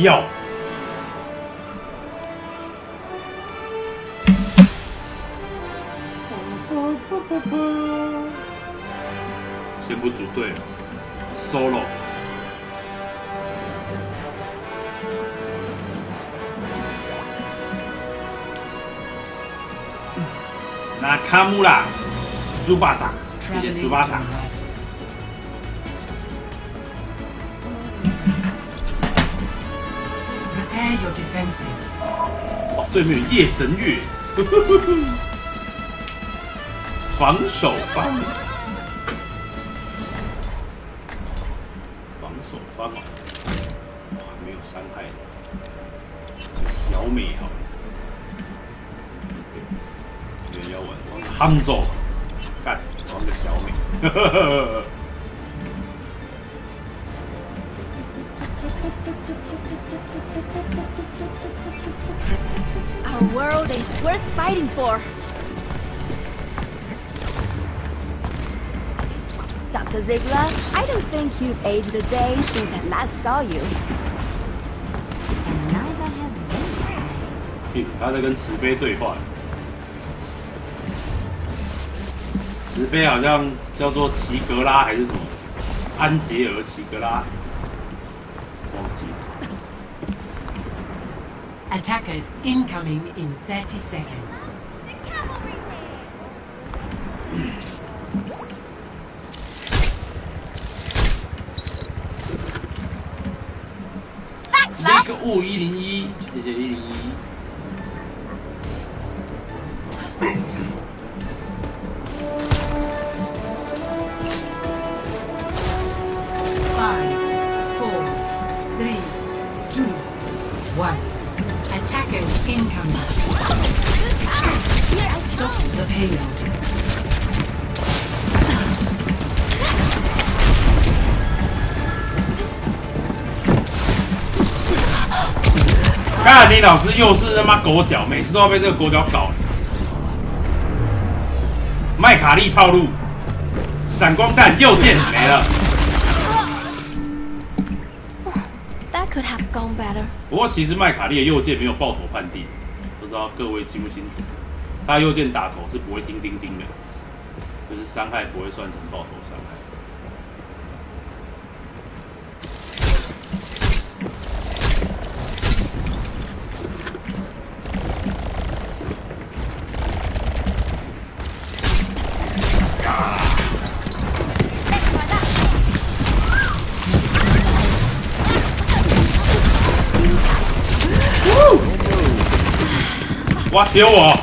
要。先不组队了 ，solo。那卡穆拉，猪巴萨，谢谢猪巴萨。 Prepare your defenses. 哦，对面有夜神月，防守方，防守方哦，哇，没有伤害的，小美好，原妖丸玩杭州，干，玩个小美， Our world is worth fighting for. Dr. Ziegler, I don't think you've aged a day since I last saw you. And neither have you. 他在跟慈悲对话。慈悲好像叫做齐格拉还是什么？安杰尔·齐格拉，忘记了。 Attackers incoming in 30 seconds. The cavalry's here. 那个雾101，谢谢101。 5, 4, 3, 2, 1. Attackers incoming. Stop the payload. 干你老师又是他妈狗脚，每次都要被这个狗脚搞。麦卡利套路，闪光弹右键没了。 That could have gone better. 不过其实麦卡利的右键没有爆头判定，不知道各位清不清楚？他右键打头是不会叮叮叮的，就是伤害不会算成爆头伤害。哇！只有我。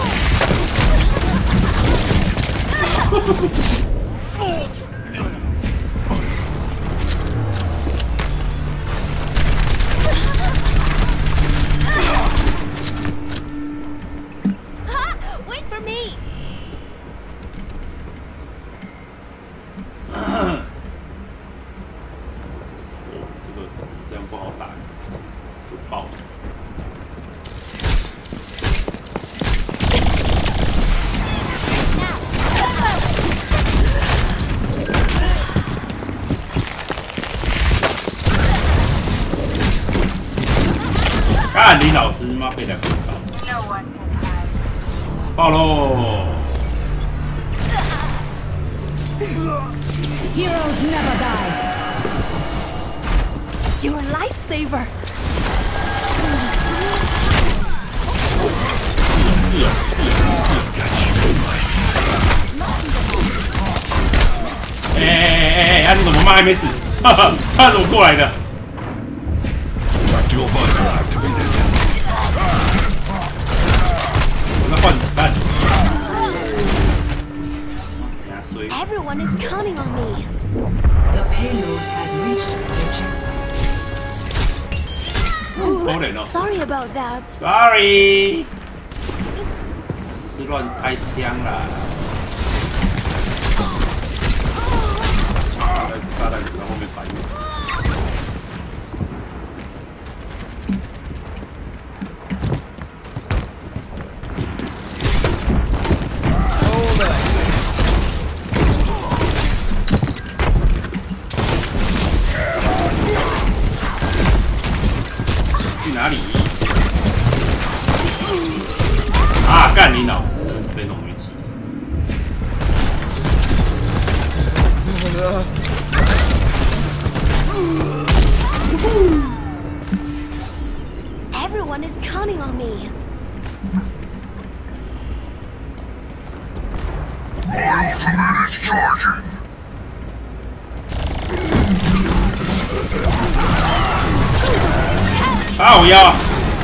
Wait for me. 这样不好打，就爆。 干李老师妈被两个搞，爆喽！ Heroes never die. You're a lifesaver. 是啊，哎，你怎么妈还没死？哈哈，他怎么过来的？ Tactical visor activated. 我在换子弹。 Everyone is counting on me. The payload has reached the checkpoint. Ooh, sorry about that. Sorry. 只是乱开枪啦。炸弹在后面反应。 哪里？啊！干你老师，真的是被弄没气死。 Everyone is counting on me. My ultimate is charging. 啊！我腰。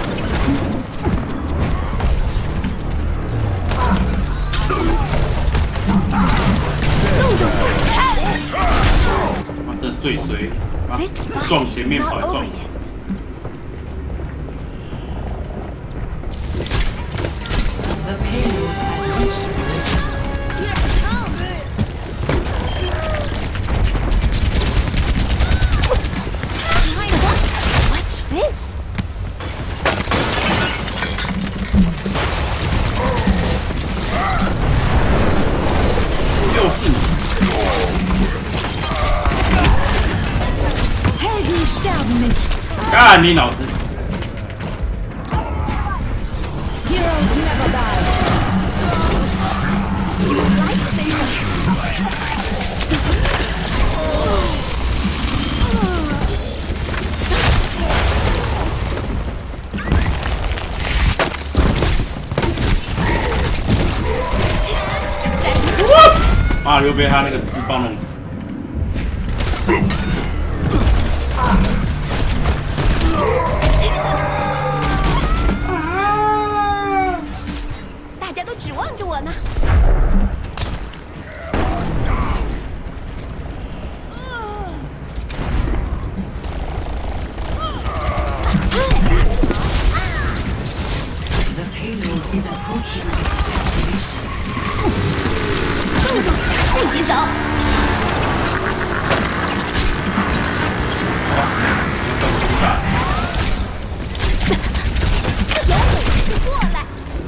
哇，这最衰！啊， This fight 撞前 is 面跑 not 来 over 撞。 yet. The payload has reached the bridge. Here it comes. Behind us. Watch this. 就是你。 Helden sterben nicht. 干你老师！ Heroes never die. Lightsaber. 马里奥被他那个自爆弄死。 大家都指望着我呢。 The payload is approaching its destination. 不许走！有本事过来！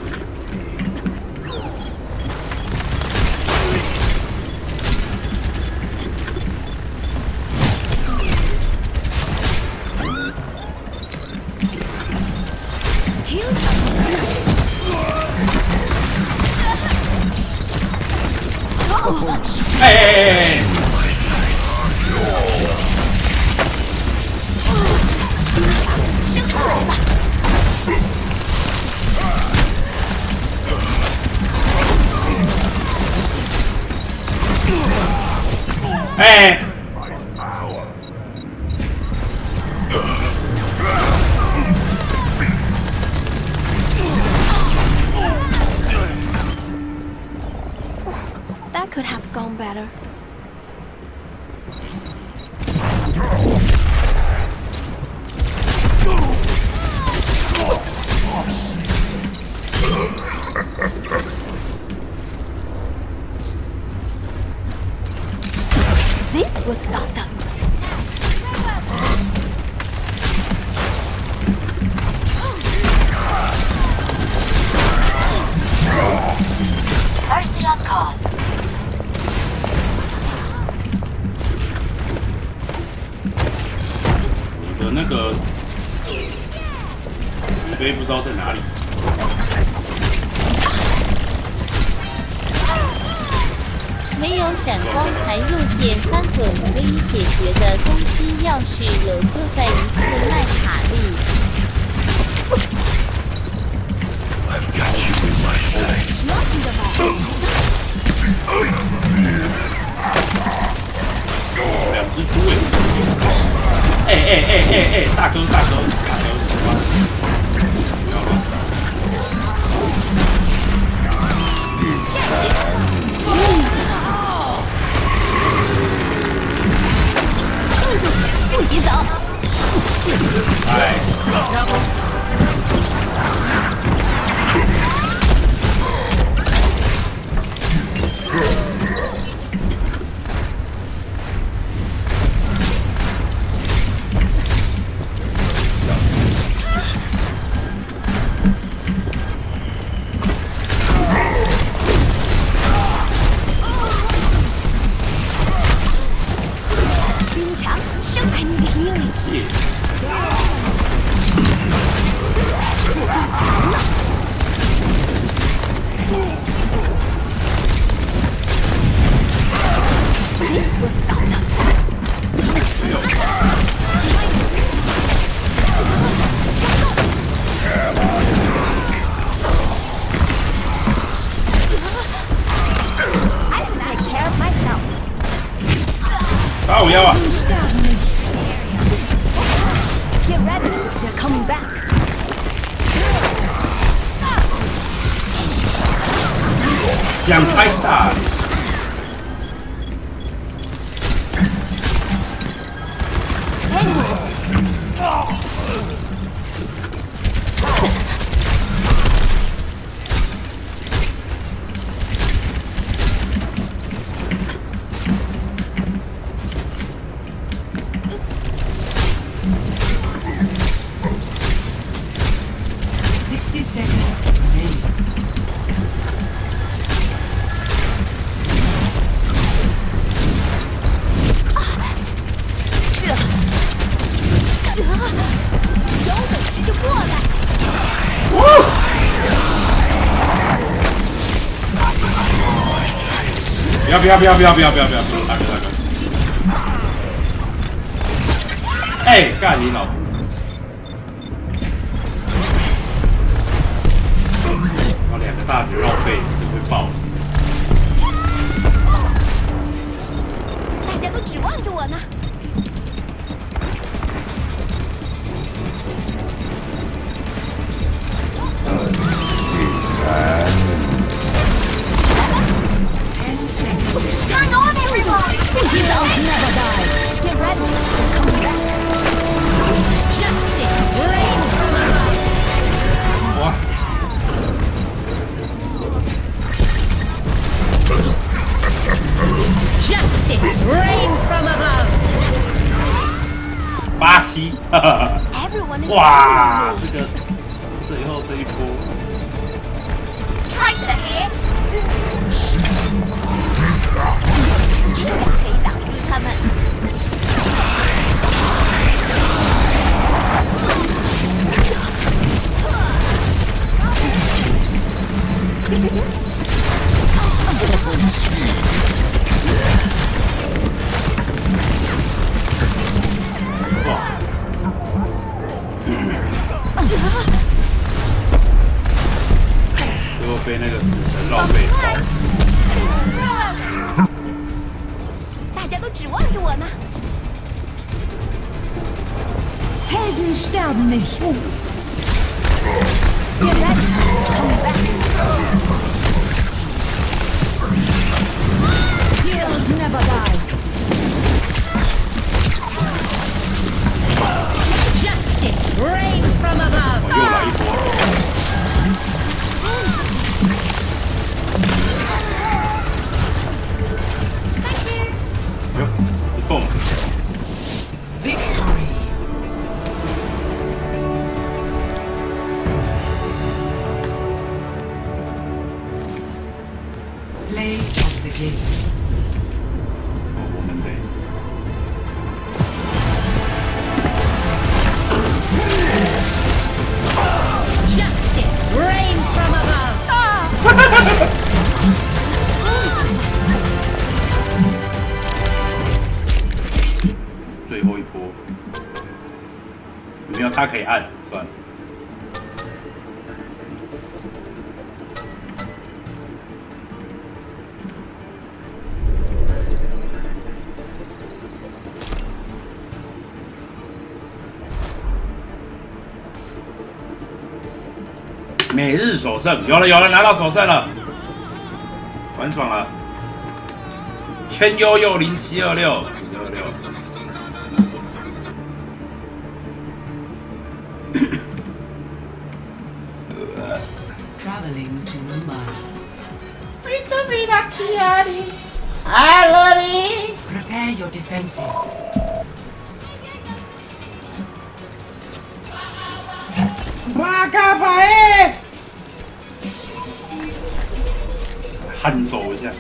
哎！哎！ That could have gone better. This will stop them. Mercy on call. 你的那个石碑不知道在哪里。 没有闪光才入界3个可以解决的攻击钥匙有就在一次麦卡利。 I've got you in my sights. 两只猪哎！大哥！不要乱！ 不许走！ 哎！ 兵强，生来你的英灵。 They're coming back. 想开大。 60 seconds remaining. 不要！大哥！哎，干你老师！哇，两个大绝绕背，真会爆！ 大家都指望着我呢。 Turn on everyone! Heroes never die. Get ready. They're coming back. Justice reigns from above. 哇！ Justice reigns from above. 87，哈哈！ Everyone is 哇，这个最后这一波， 开雷！这样可以挡住他们。 哇！最后被那个死神绕背包。 大家都指望着我呢。Helden sterben nicht. Get ready. Come back. Heroes never die. Justice reigns from above. 又来一波。 不错嘛。 Victory. Play of the game. 我们得。 Justice reigns from above. 最后一波，没有他可以按，算了。每日首胜，有了，拿到首胜了，玩爽了。圈悠悠0726。 Traveling to Mumbai. Prepare your defenses. 马嘎牌，喊走一下。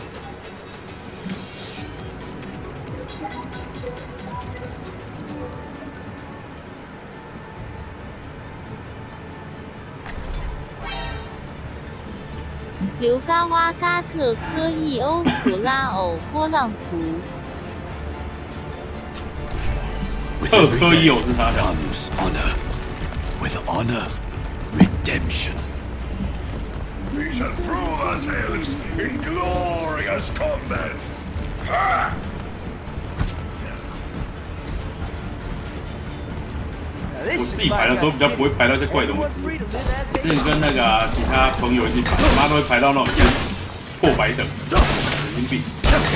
刘嘎哇嘎特科伊欧普拉偶波浪图。 特科伊欧是他讲。 comes honor. With honor, redemption. We shall prove ourselves in glorious combat. Ha! 我自己排的时候比较不会排到一些怪东西。之前跟那个其他朋友一起排，妈都会排到那种破百等，神经病。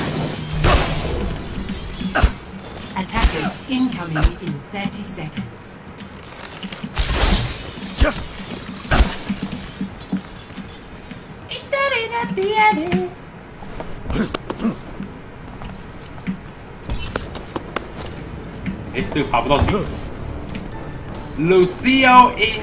Attackers incoming in 30 seconds. Eh, 这个爬不到顶。Lucio in，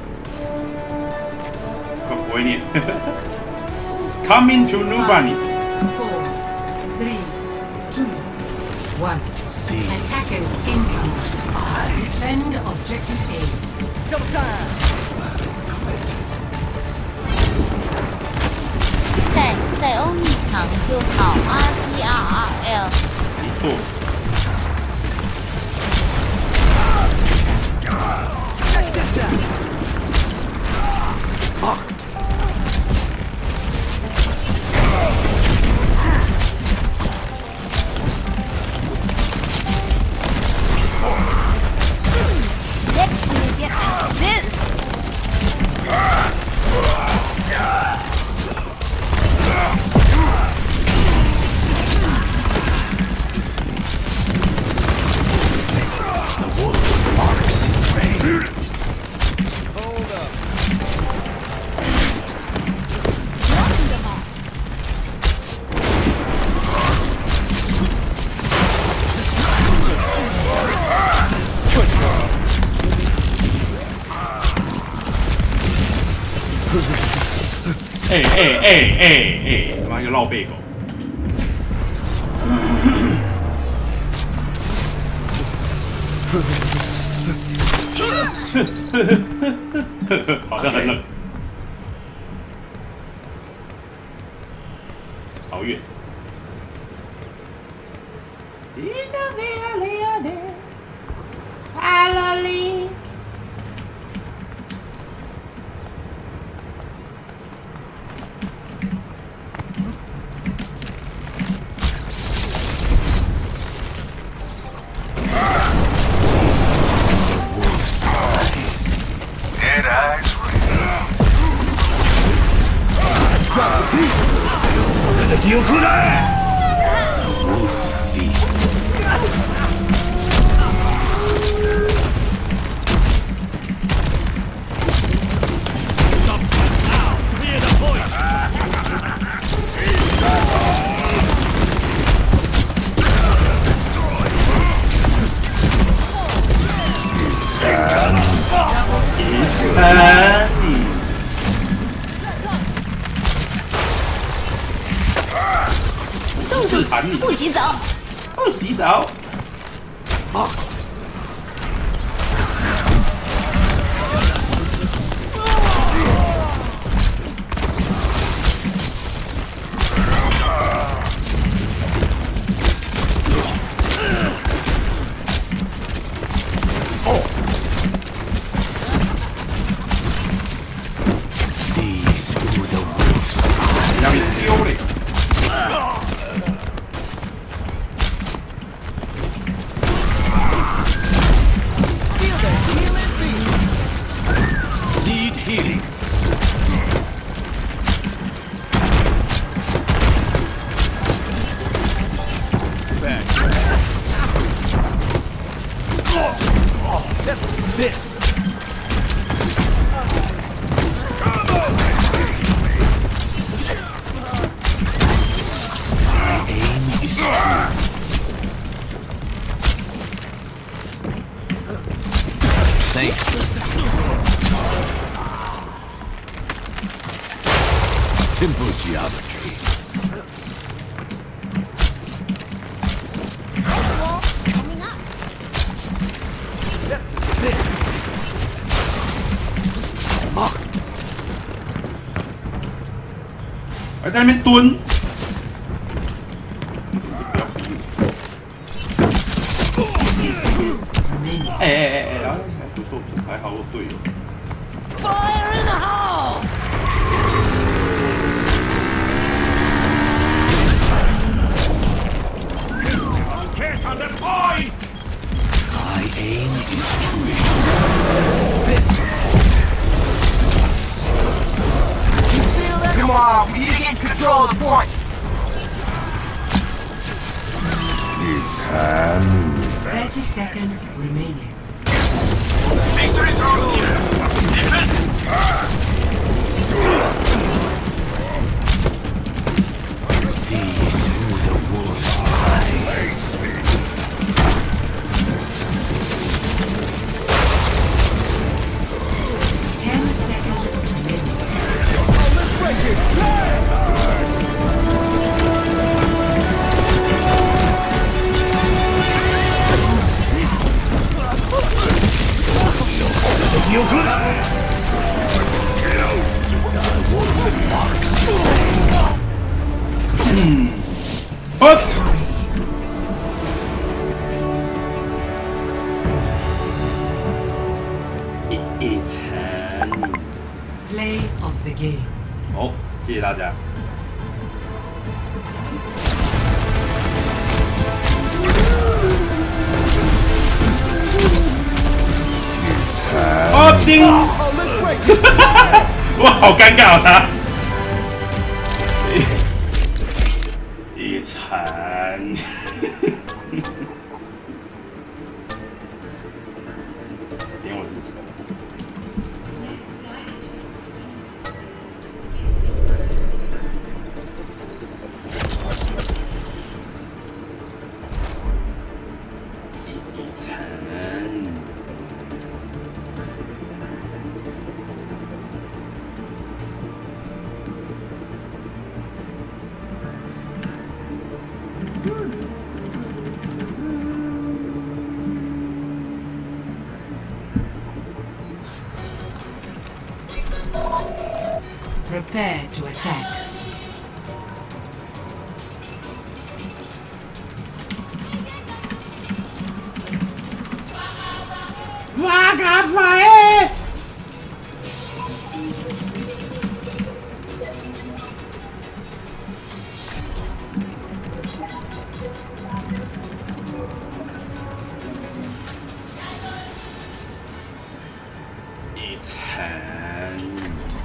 我不会念。Coming to Nubani。 4, 3, 2, 1. Attackers incoming. Defend objective A. 在欧米场就好 ，RTRRL。 没错。 Let's see you get out of this. The wolf marks his prey. 哎！他妈一个绕背狗！好像很冷，好远。 Dead eyes. The wolf feasts. Andy， 是盘你， 不洗澡。 不洗澡。让你修嘞！ Need healing. Back. That's it. My aim is true. Thanks. Simple geometry. Marked. 还在那边蹲。哎，不错，还好我队友。 Fire in the hole! Get on the point! My aim is true. the point. It's hand. 30 seconds remaining. Victory through here. Defend. See through the wolf's eyes. 10 seconds remaining. Let's break it! 一层。 Play of the game. 好，谢谢大家。哦，叮！哇，好尴尬啊！他。一层。今天我自己。 Prepare to attack. It's hand.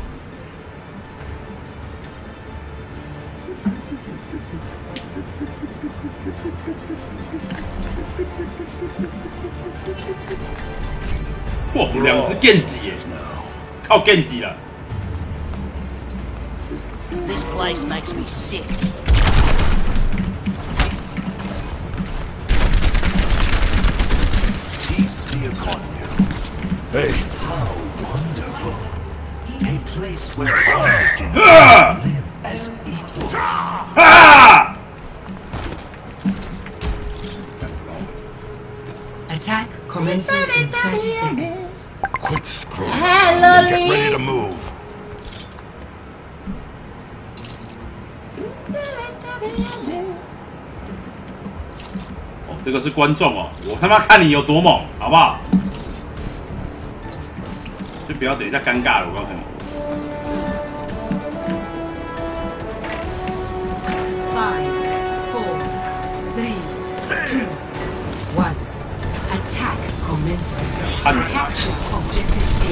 哇，两只剑戟耶，靠剑戟了。 This place makes me sick. Peace be upon you. Hey, how wonderful. A place where all can live as equals. Attack commences in 30 seconds. Quit screwing around and get ready to move. 哦，这个是观众哦，我他妈看你有多猛，好不好？就不要等一下尴尬了，我告诉你。 Attack commencing. Hand. Capture objective A.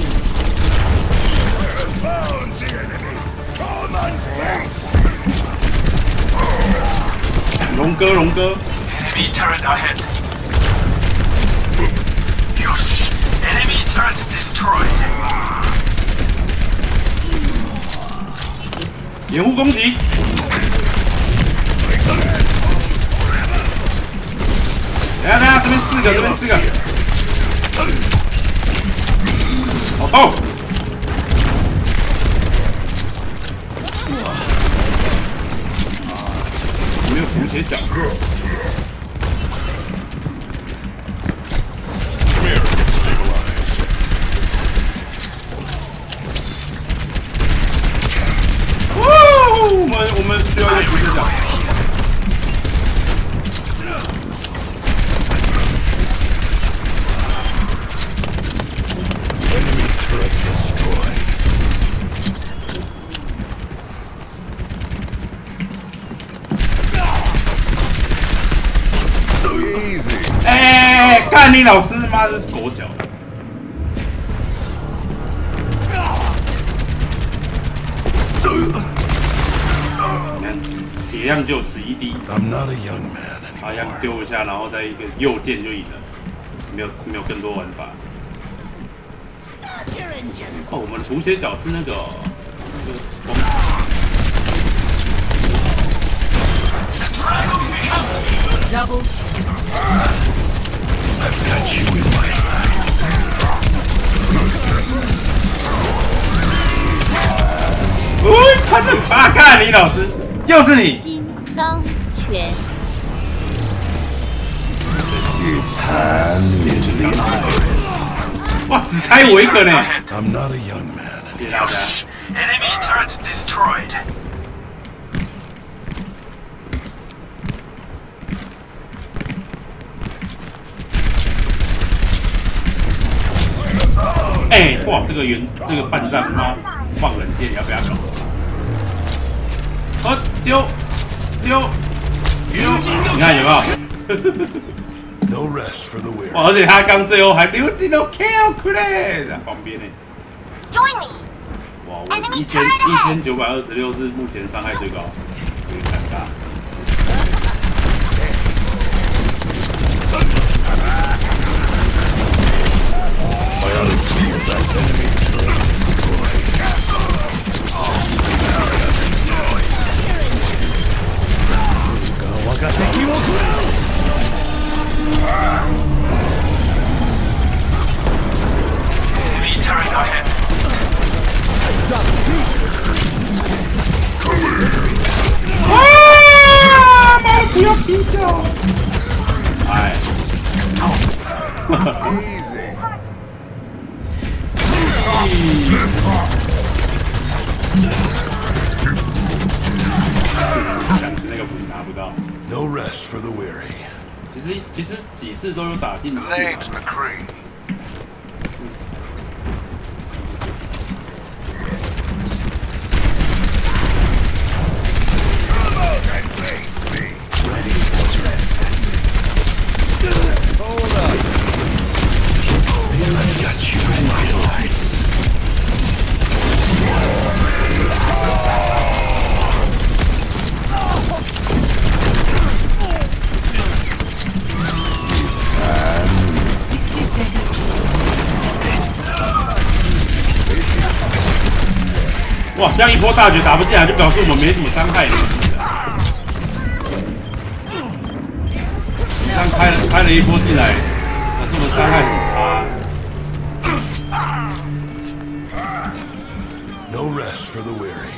Found the enemy. Come and face me. 龙哥，龙哥， Enemy turret ahead. Yosh. Enemy turret destroyed. 掩护攻击。等一下，这边四个，这边四个。好痛！没有补血脚。 我们需要一个补血脚。 哎，干你老师妈的狗脚！你看， 血量就11滴。 I'm not a young man 好像 anymore. 丢一下，然后再一个右键就赢了，没有更多玩法。哦，我们的补血角是那个 Double. I've got you in my sights. 惨了！啊，看李老师，就是你。 金刚拳。 Hand into the iris. 哇，只开我一个呢！ I'm not a young man. 谢谢大家。 Enemy turret destroyed. 哎，哇，这个半站妈放冷箭，要不要搞？好，丢，你看有没有？ No rest for the weary. 哇，而且他刚最后还流进了 calculate 在旁边呢。 Join me. 哇，我1926是目前伤害最高，有点尴尬。 I ought to feel that enemy turret destroyed. Enemy turret ahead. Ah, 妈的，不要拼笑！哎，想吃那个补拿不到。 No rest for the weary. 其实几次都有打进去。 Name's McCree. I've got you in my sights. Seconds. 哇，这样一波大绝打不进来，就表示我们没什么伤害了。这样开了一波进来，表示我们伤害很差。 No rest for the weary.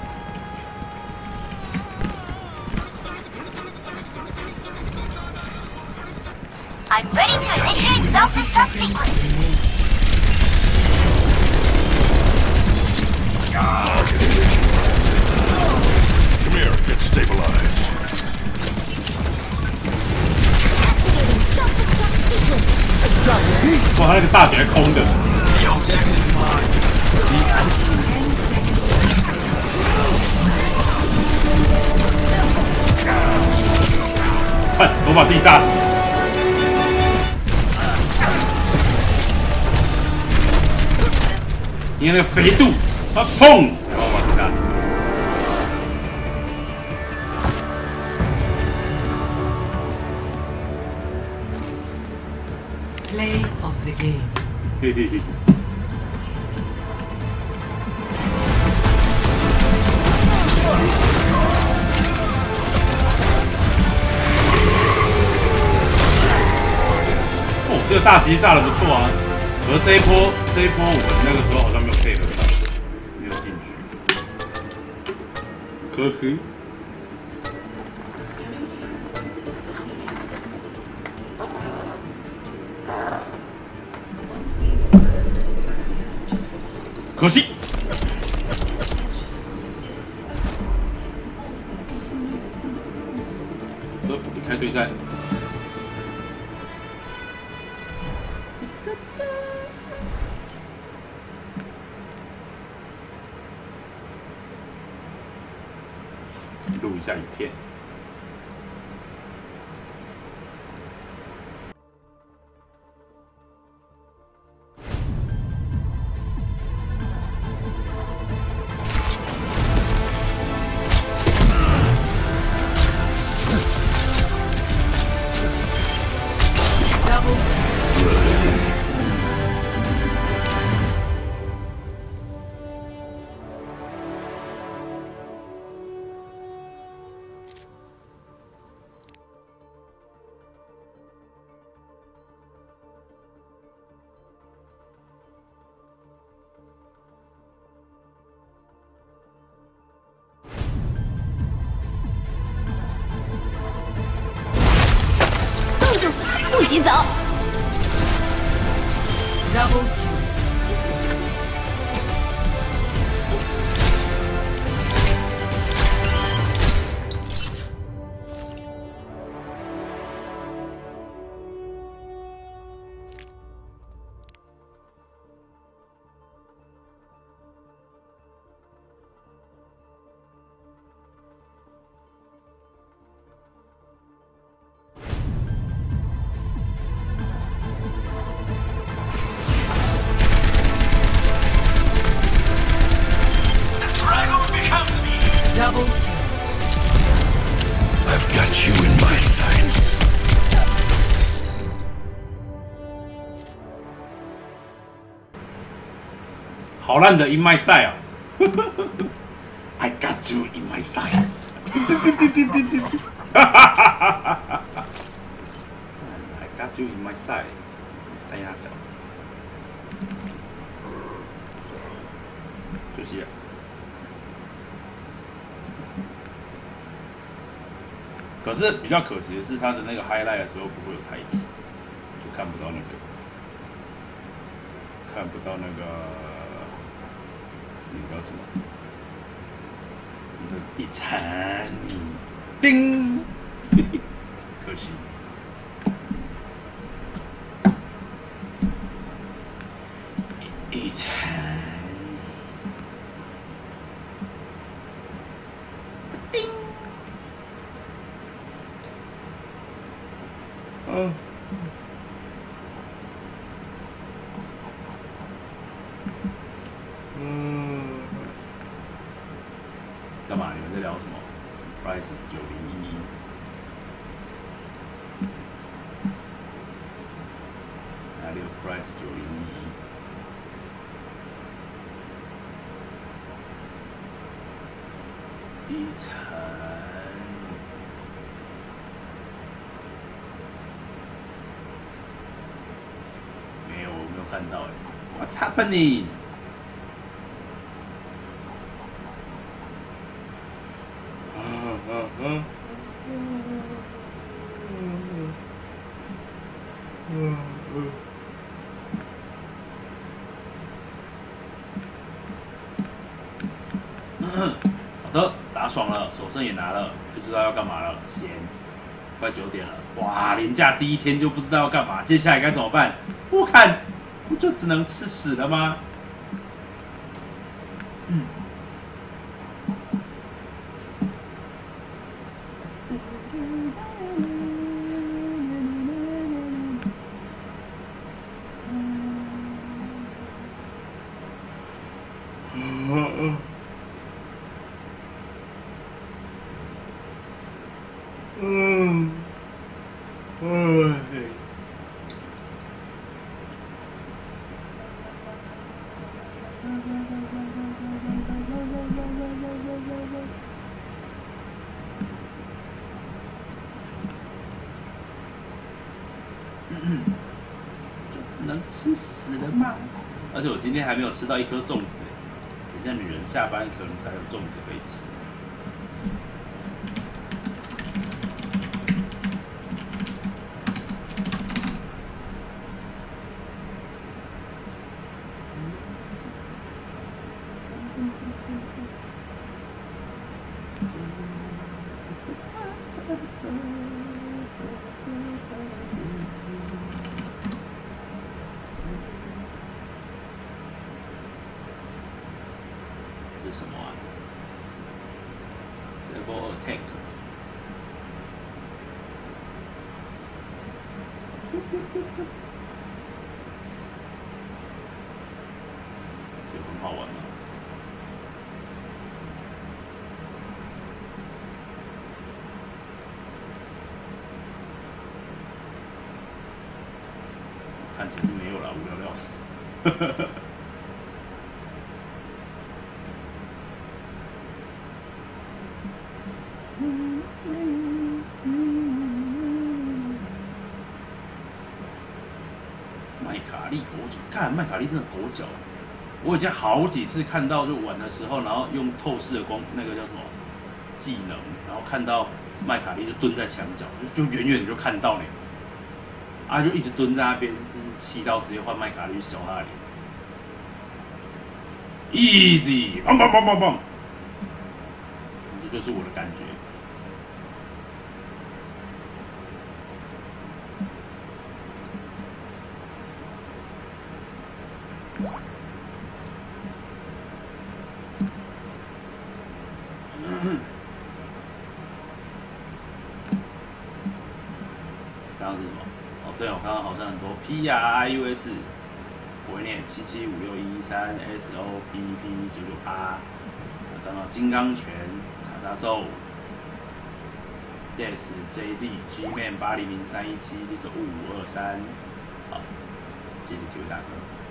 I'm ready to initiate self-destruct sequence. Come here, get stabilized. Self-destruct sequence. 哇，他那个大绝空的。 The objective's mine. 看，我把自己炸死。你看那个肥度，啊砰！然后往下。 Play of the game. 嘿嘿嘿。哦，这个大旗炸得不错啊！而这一波我们那个时候好像没有配合到，没有进去。呵呵。 可惜，离开对战。录一下影片。 行走。 Double kill. Double kill. I've got you in my sights. "好烂的 In My Sight 啊！I got you in my sight。I got you in my sight， 塞他小，休息啊。可是比较可惜的是，他的那个 highlight 的时候不会有台词，就看不到那个，那叫什么？你的一残，叮，可惜。一残，叮。干嘛？你们在聊什么 ？Price 9011，哪里有 Price 9011？一层。没有，我没有看到哎。What's happening？ 好的，打爽了，首胜也拿了，不知道要干嘛了，闲。快9点了，哇，连假第一天就不知道要干嘛，接下来该怎么办？我看，不就只能吃屎了吗？就只能吃屎了吗？而且我今天还没有吃到一颗粽子，等一下女人下班可能才有粽子可以吃。这是什么啊 ？Level Attack。有很好玩吗？看起来是没有啦，无聊要死。麦卡利狗脚，看麦卡利真的狗脚。我已经好几次看到，就玩的时候，然后用透视的光，那个叫什么技能，然后看到麦卡利就蹲在墙角，就远远就看到你。 啊，就一直蹲在那边，真是气到直接换麦卡利去削他的脸。Easy， 砰砰砰砰砰，这就是我的感觉。刚刚是什么？哦，对哦，刚刚好像很多 PRIUS， 我会念775613SOPP998，刚刚金刚拳、卡扎兽、Des JZ Gman 800317那个5523，好，谢谢几位大哥。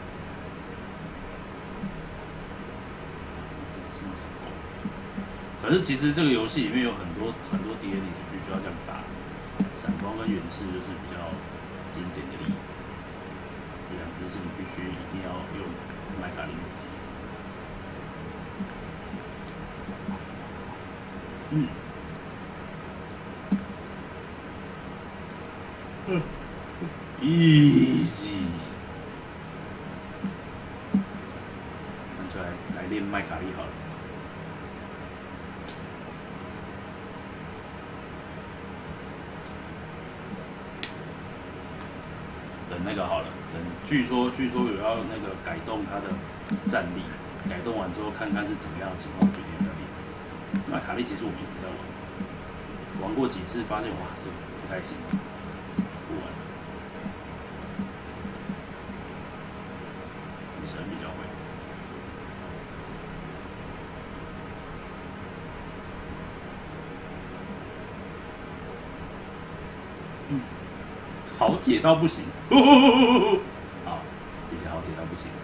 可是其实这个游戏里面有很多敌人，你是必须要这样打。闪光跟远视就是比较经典的例子，这两只是你必须一定要用麦卡利击。easy， 看出来练麦卡利好了。等那个好了，等据说有要那个改动他的战力，改动完之后看看是怎么样的情况决定要练。麦卡利其实我们一直在玩过几次，发现哇这不太行，不玩了。死神比较会。好解到不行，好，谢谢好解到不行。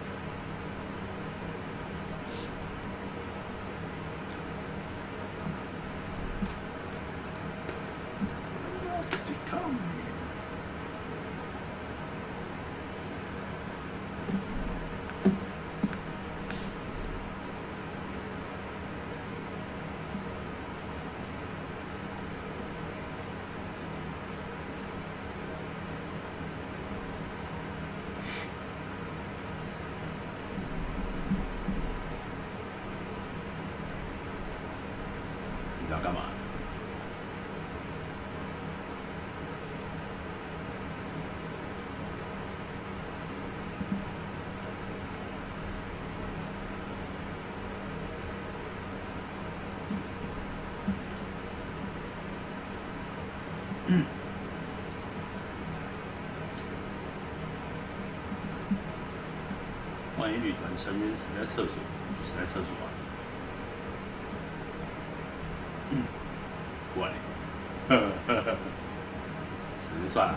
你要干嘛？万一女团成员死在厕所，就死在厕所啊。不玩了，死就算了。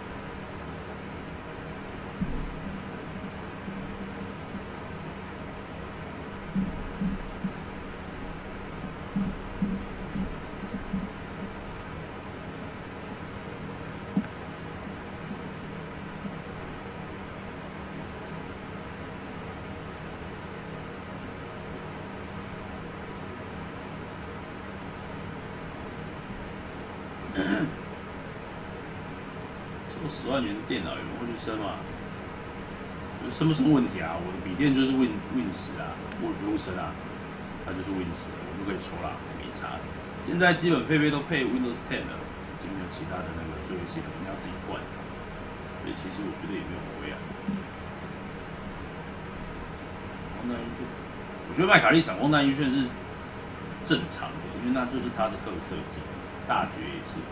做10万元的电脑有人会去升吗？升不升问题啊？我的笔电就是 Win10啊，我也不用升啊，它就是 Win10，我就可以抽啦，没差。现在基本配备都配 Windows 10了，就没有其他的那个作业系统，你要自己灌。所以其实我觉得也没有亏啊。闪光弹晕眩，我觉得麦卡利闪光弹晕眩是正常的，因为那就是它的特色技，大绝也是。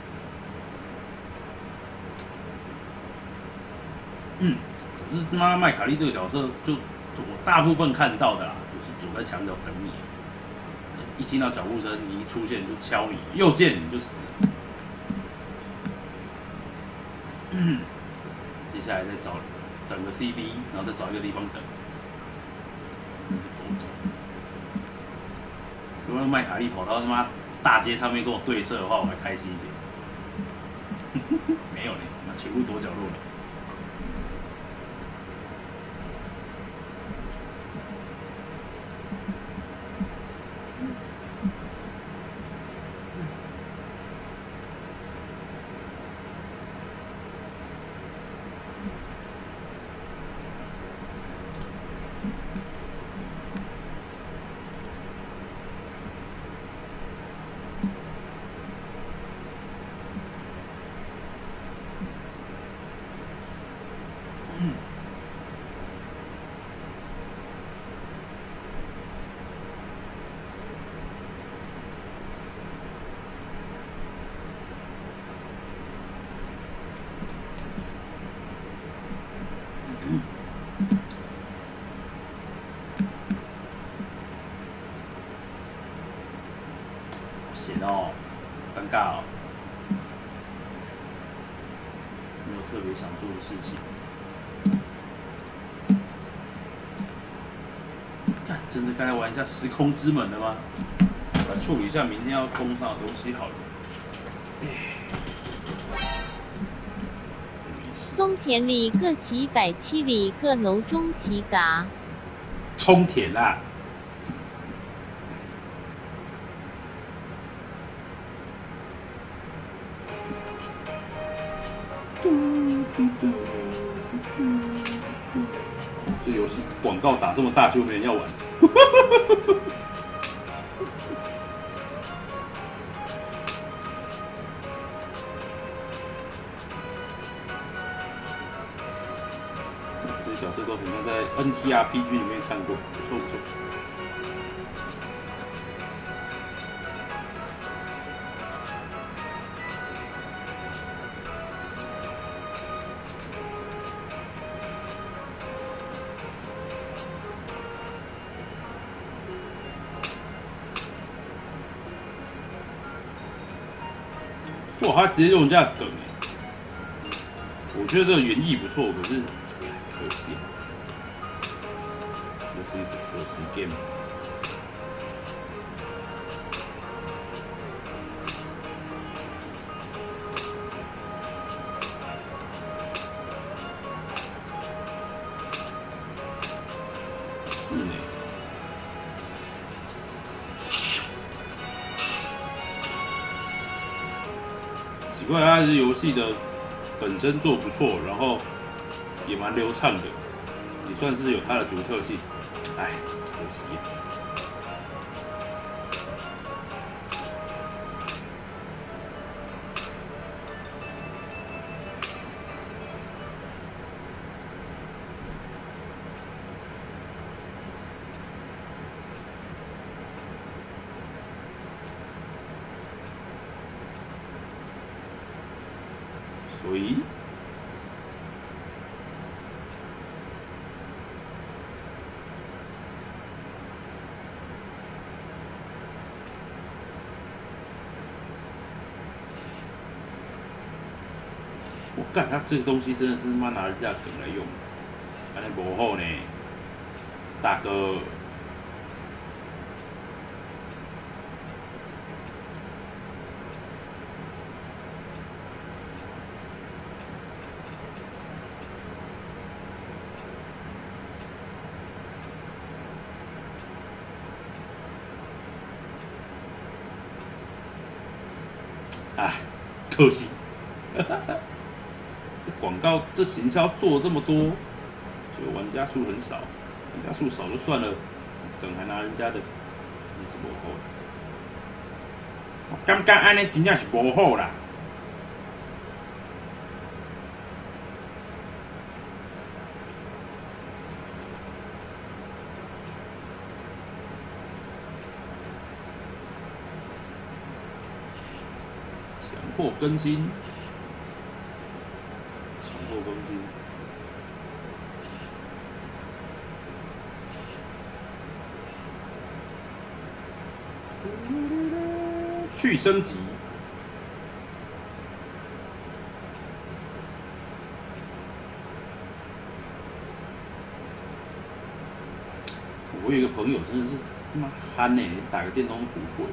可是妈麦卡利这个角色，就我大部分看到的啦，就是躲在墙角等你，一听到脚步声，你一出现就敲你，右键你就死了。接下来再等个 CD， 然后再找一个地方等。多久？如果麦卡利跑到他妈大街上面跟我对射的话，我还开心一点。没有嘞，那全部躲角落了。 闲哦，尴尬哦，没有特别想做的事情。干，真的该来玩一下时空之门了吗？来处理一下明天要供上的东西好了。 松田里各洗百七里各楼中洗嘎。 冲田啦！这游戏广告打这么大，就没人要玩。这些角色都很像在 NTRPG 里面看过，不错不错。哇，他直接用人家的梗哎，我觉得这个原意不错，可是可惜，这是一个可惜 game。是呢。奇怪，它这游戏的本身做不错，然后也蛮流畅的，也算是有它的独特性。哎，可惜。所以，我干，他这个东西真的是妈拿人家梗来用，安尼不好呢，大哥。哎，可惜，这广告这行销做了这么多，结果玩家数很少，玩家数少就算了，梗还拿人家的，真是不好。我感觉安尼真正是不好啦。强迫更新，强迫更新。去升级。我有一个朋友真的是他妈憨呢，打个电动都不会。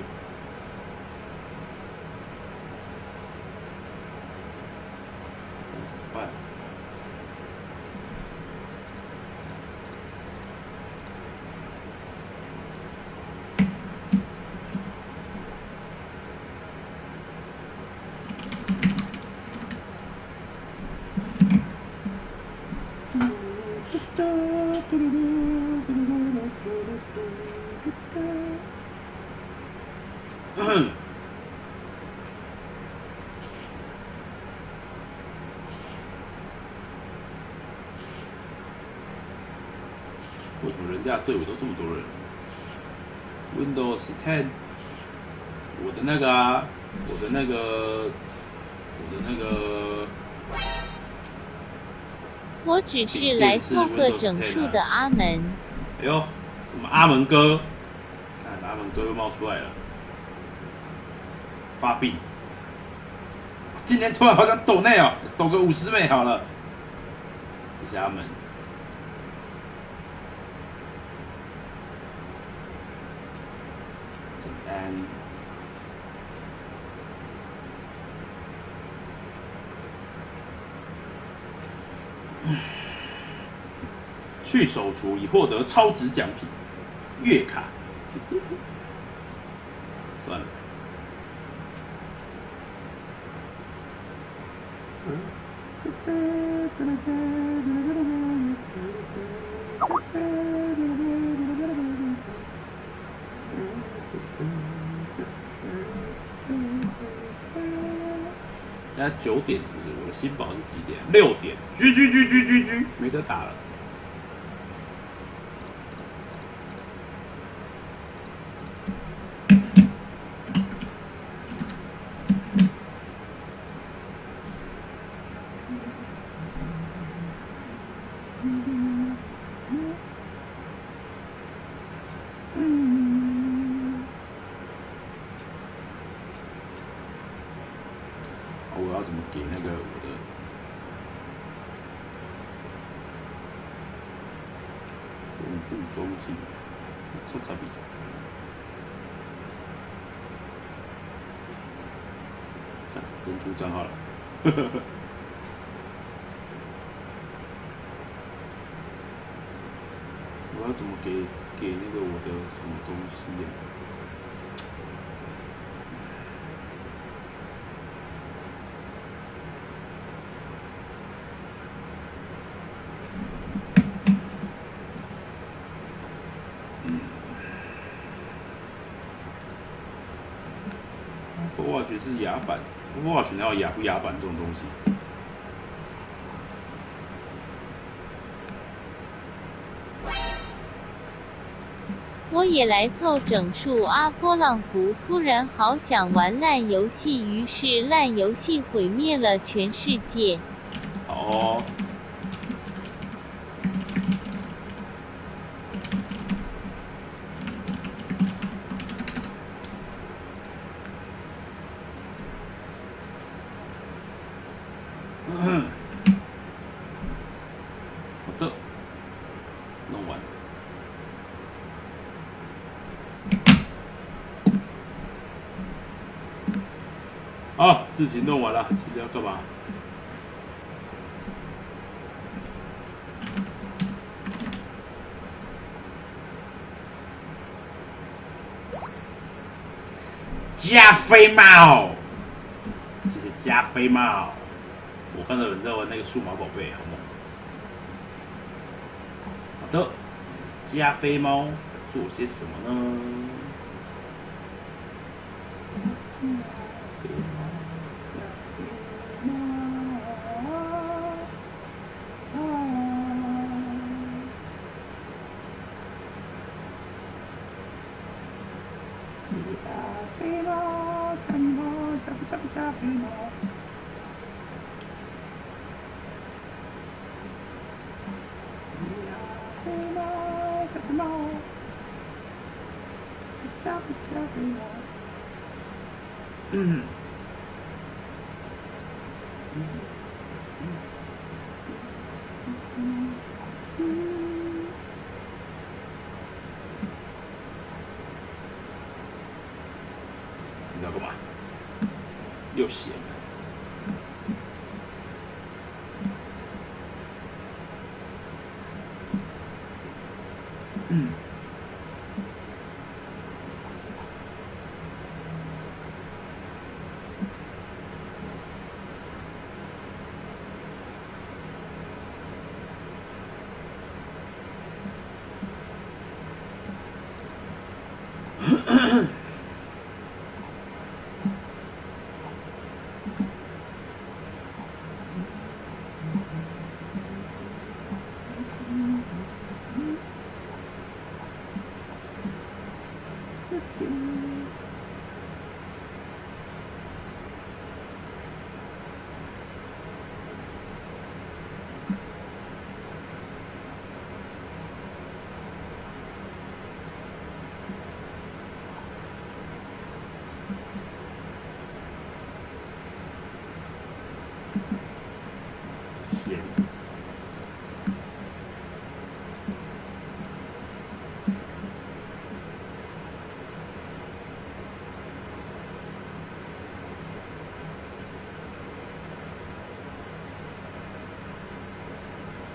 为什么人家的队伍都这么多人 ？Windows 10， 我的那个啊，我的那个。 我只是来凑个整数的阿门。 哎呦，什么阿门哥？看阿门哥又冒出来了。 发病。今天突然好想抖内哦，抖个50枚好了。谢谢阿门。简单。去手厨已获得超值奖品月卡。算了。现在9点是不是？我的新宝是几点？6点。GG，没得打了。我要怎么给那个我的用户中心抽查比？看登出账号了，我要怎么给那个我的什么东西呀？Overwatch 是牙版 ，Overwatch 哪有牙不牙版这种东西？ 我也来凑整数啊！波浪符突然好想玩烂游戏，于是烂游戏毁灭了全世界。 好哦。好的，弄完。好，事情弄完了，现在要干嘛？加菲猫，谢谢加菲猫。我看到有人在玩那个数码宝贝，好猛！好的，加菲猫做些什么呢？加菲猫，加菲猫，加菲猫，加菲猫。嗯。你要干嘛？又闲了。嗯。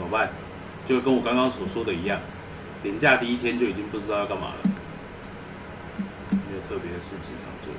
怎么办？就跟我刚刚所说的一样，连假第一天就已经不知道要干嘛了，没有特别的事情想做。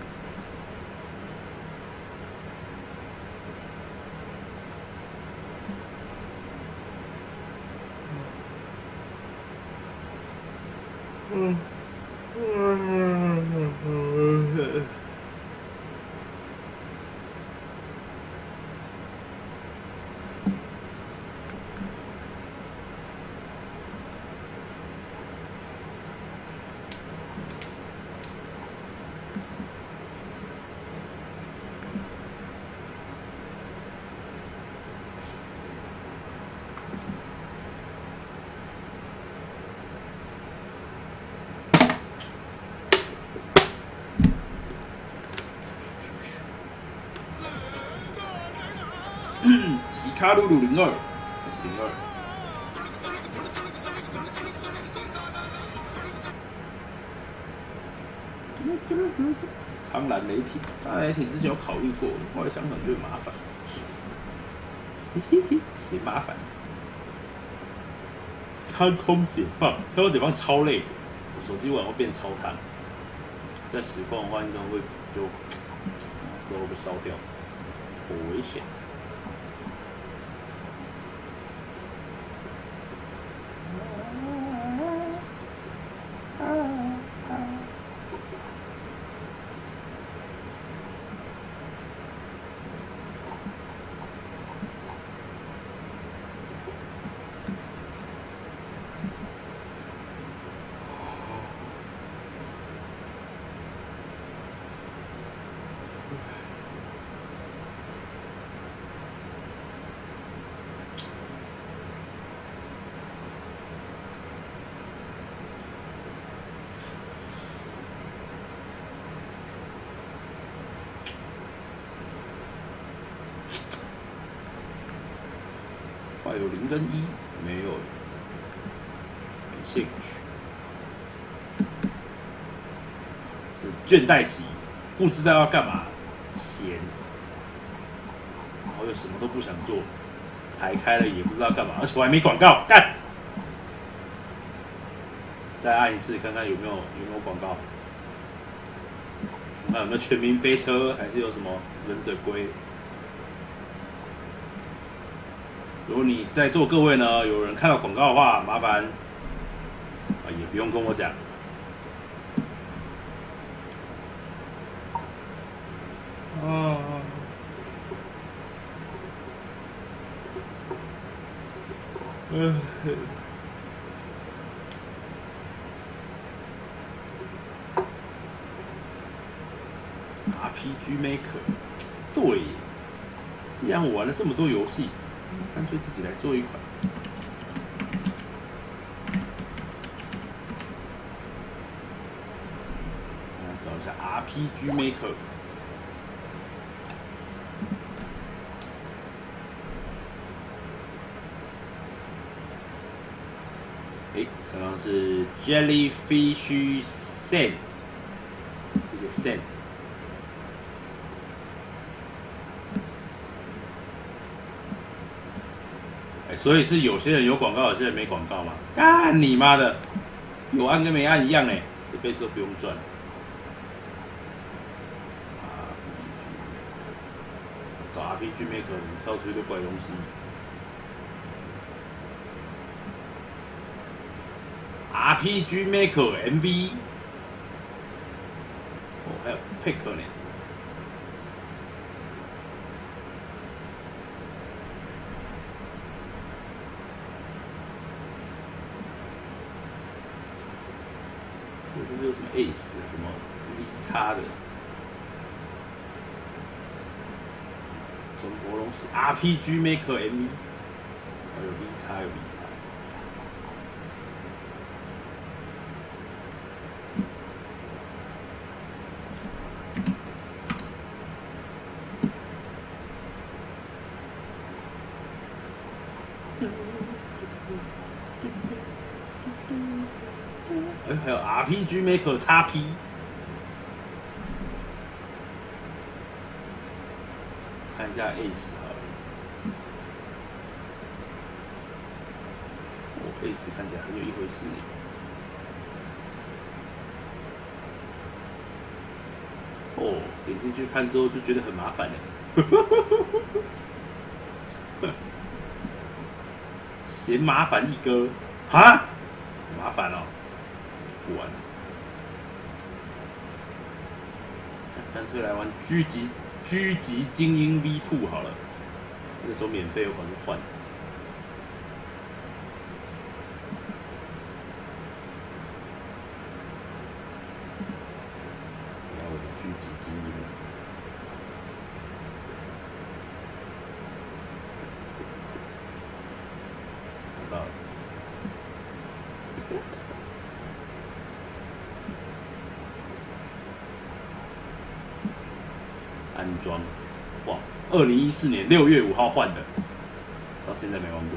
皮卡鲁鲁02还是02？苍蓝雷霆，苍蓝雷霆之前有考虑过，后来想想觉得麻烦。嘿嘿嘿，谁麻烦？仓空解放，仓空解放超累的，我手机玩会变超烫，在实况的话应该会就都会被烧掉，好危险。有0跟1，没有，没兴趣，是倦怠期，不知道要干嘛，闲，然后又什么都不想做，台开了也不知道干嘛，而且我还没广告，干！再按一次看看有没有广告，看有没有全民飞车，还是有什么忍者龟。如果你在座各位呢，有人看到广告的话，麻烦也不用跟我讲。RPG Maker， 对耶，既然我玩了这么多游戏。干脆自己来做一款。来找一下 RPG Maker。刚刚是 Jellyfish Sam， 谢谢 Sam。所以是有些人有广告，有些人没广告嘛？干你妈的，有按跟没按一样哎，这辈子都不用赚。找 RPG Maker， 你跳出一个怪东西。RPG Maker MV， 哦，还有 Pick 呢。不是有什么 Ace 什么 V 叉的，中国东西 RPG Maker MV， 还有 V 叉有 V 叉。还有 RPG Maker XP， 看一下 Ace 好了。 贝斯看起来很有一回事。哦，点进去看之后就觉得很麻烦了。嫌麻烦一哥，哈，麻烦哦，不玩了，干脆来玩狙击精英 V2 好了，那时候免费有可能换。来我的狙击精英。到了，安装，哇，2014年6月5号换的，到现在没玩过。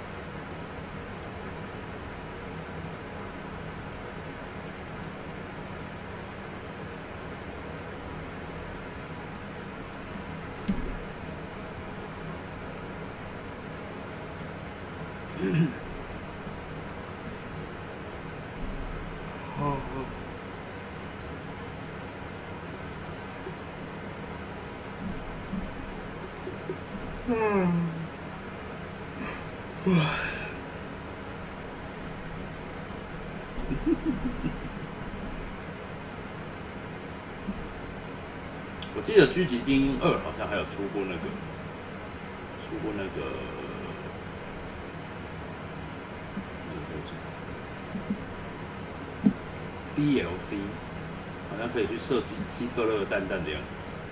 我记得《狙击精英2》好像还有出过那个 DLC， 好像可以去设计希特勒蛋蛋的样子，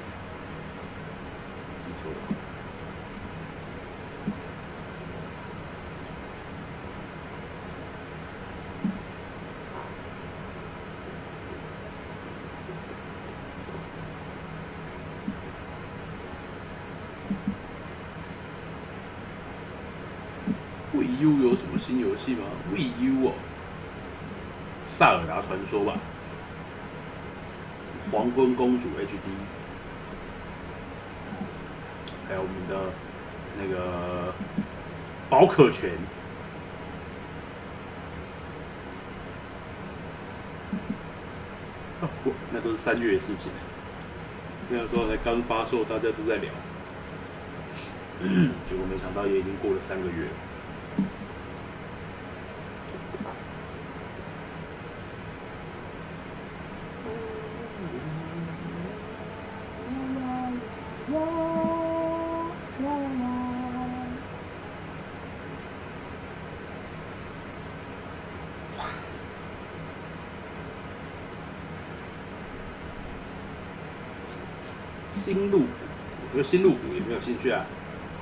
记错了。Wii U 有什么新游戏吗？Wii U 哦，萨尔达传说吧，黄昏公主 HD， 还有我们的那个宝可泉，那都是3月的事情，那个时候才刚发售，大家都在聊，结果没想到也已经过了3个月了。新入股，我对新入股也没有兴趣啊。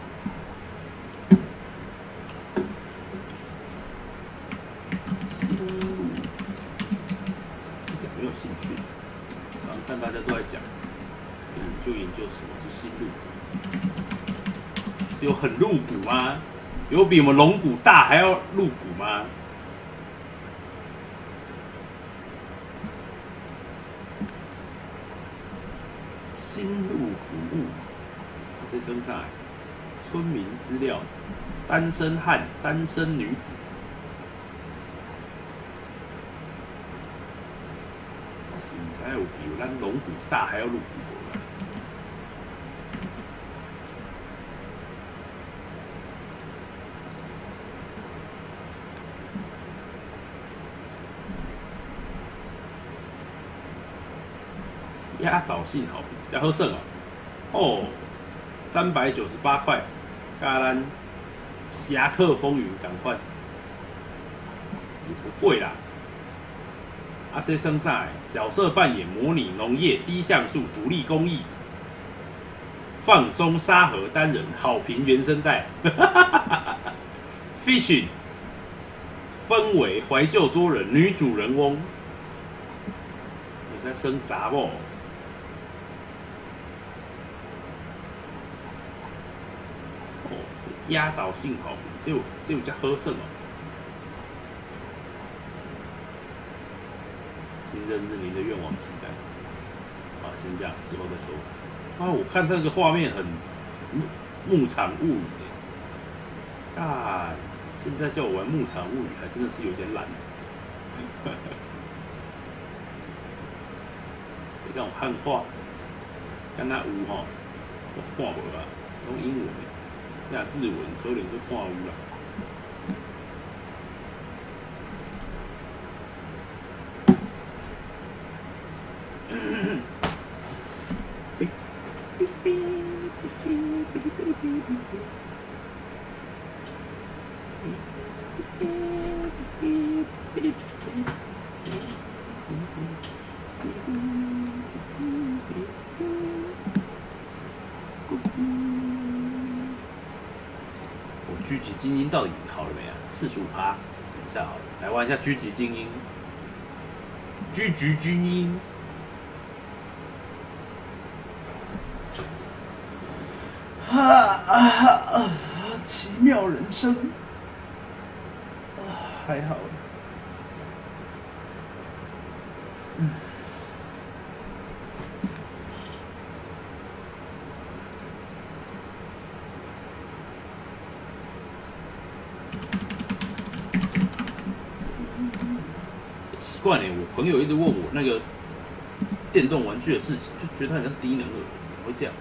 新入是讲没有兴趣，常常看大家都在讲，研究什么是新入股，是有很入股吗？有比我们龙骨大还要入股吗？新入股物，这身上村民资料，单身汉、单身女子，现在有比咱龙骨大还要入股无啦。压倒性好评，加好胜啊！哦，398块，加咱侠客风云赶快，也不贵啦。啊，这身上角色扮演模拟农业低像素独立工艺，放松沙盒单人好评原声带，Fishing 氛围怀旧多人女主人翁，你在生杂不？压倒性好评，这有叫喝胜哦。新任是您的愿望清单。好，先这样，之后再说。啊，我看这个画面很牧场物语，啊， 现在叫我玩《牧场物语》，还真的是有点懒。你看我汉化，敢若有吼，我看无啊，拢英文的，那日文可能就看有啦。我狙击精英到底好了没啊？45%，等一下好了，来玩一下狙击精英。狙击精英。奇妙人生，还好。奇怪呢，我朋友一直问我那个电动玩具的事情，就觉得他很像低能儿，怎么会这样？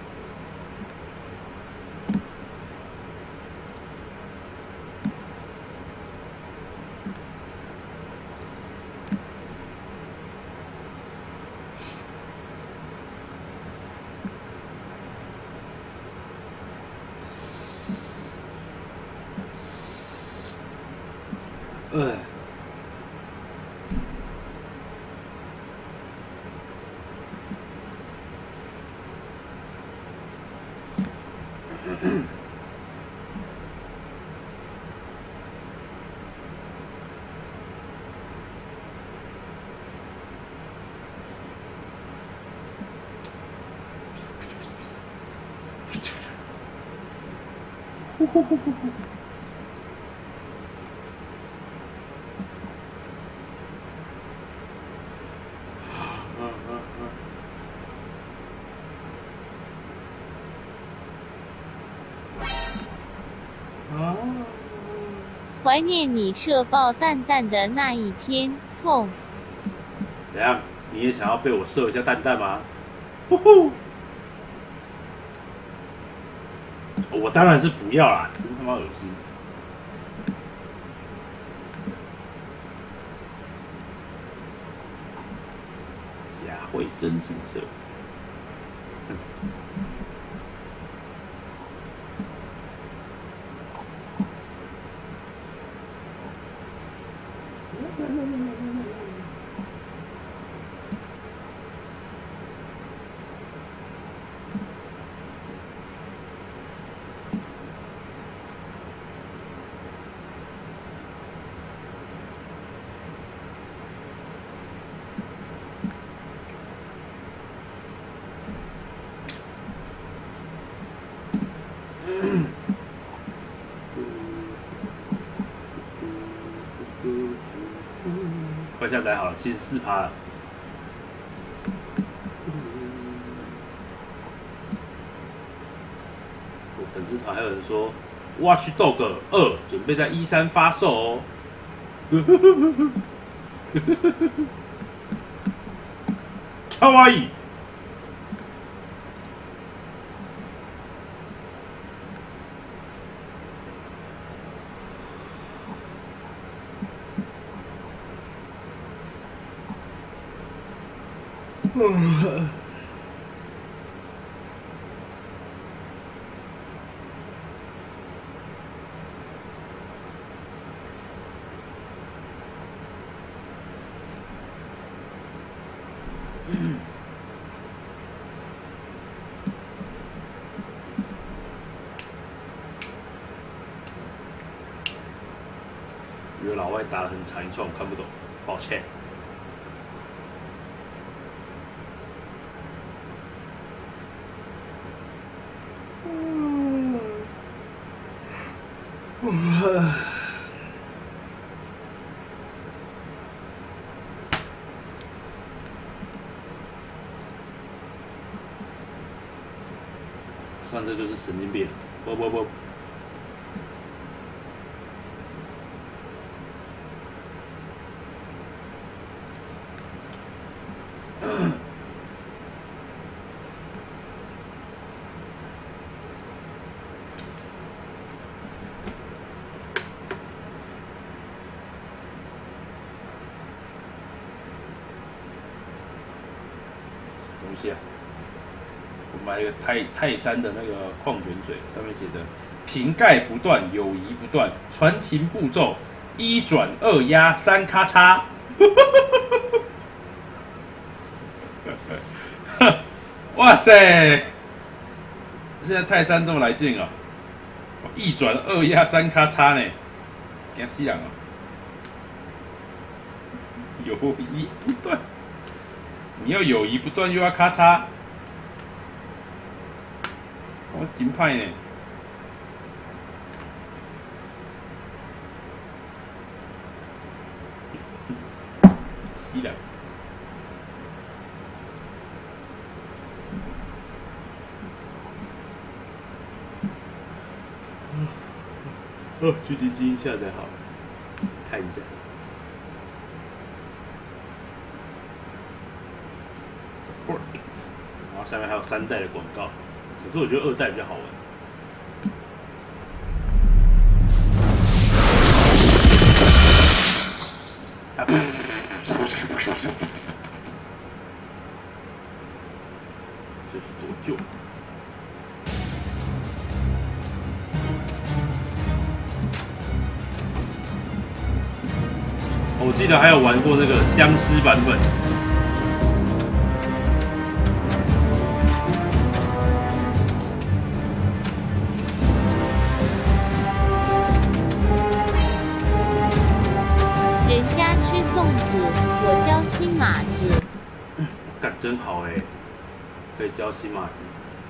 怀念你射爆蛋蛋的那一天，痛。 怎样？你也想要被我射一下蛋蛋吗？呼呼！我当然是不要啦，真他妈恶心！假会真心射。快下载好了，74%了。我粉丝团还有人说 ，Watch Dog 2准备在13发售哦。かわいい。有老外打得很长一串，我看不懂，抱歉。算这就是神经病了，不。 东西啊！我买一个泰山的那个矿泉水，上面写着“瓶盖不断，友谊不断，传情步骤1转2压3咔嚓”。哇塞！现在泰山这么来劲啊！1转2压3咔嚓呢，惊死人啊！友谊不断。你要友谊不断，又要咔嚓，我真派呢。死了。狙击机下载好了，看一下。然后下面还有3代的广告，可是我觉得2代比较好玩。这是多旧？我记得还有玩过那个僵尸版本。 人家吃粽子，我教新马子。 干真好哎，可以教新马子。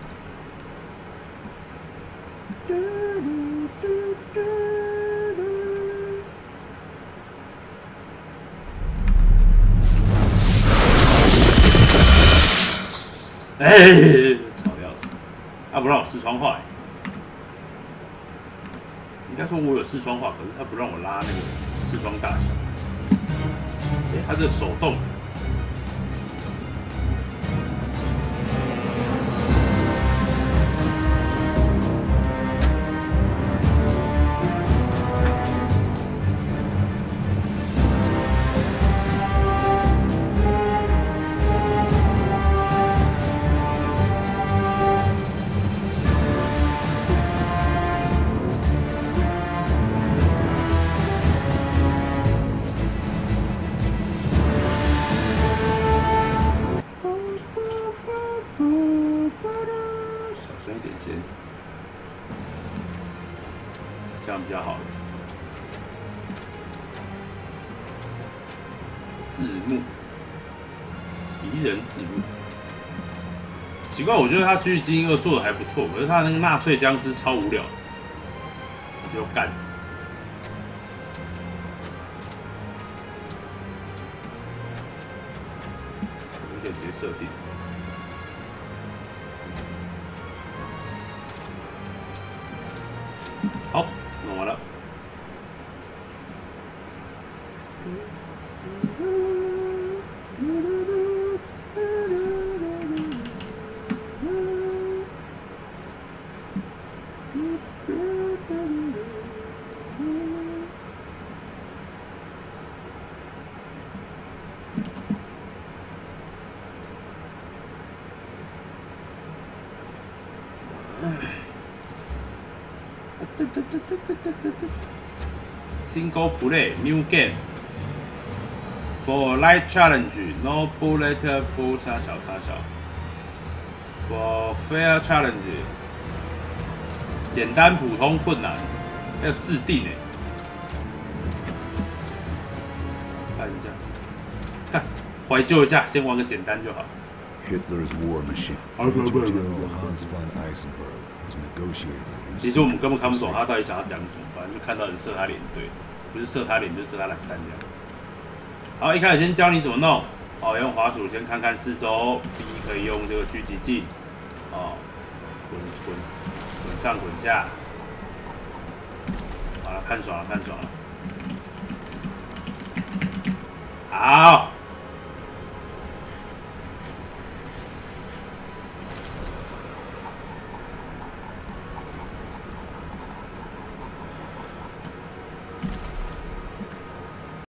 哎，吵得要死！他不让我视窗化，应该说我有视窗化，可是他不让我拉那个视窗大小。哎，他这手动。这样比较好。字幕，敌人字幕。奇怪，我觉得他《狙击精英2》做的还不错，可是他那个纳粹僵尸超无聊，我就干。有点直接设定。好，弄完了。Single play new game for light challenge no bullet for 啥小 for fair challenge 简单普通困难要自定哎，看一下，看怀旧一下，先玩个简单就好。 Hitler's war machine. General Hans von Eisenberg was negotiating. 其实我们根本看不懂他到底想要讲什么，反正就看到人射他脸，对，不是射他脸就是射他懒蛋这样。好，一开始先教你怎么弄，哦，用滑鼠先看看四周 ，B 可以用这个狙击镜，哦，滚上滚下，好了，看爽了，看爽了，好。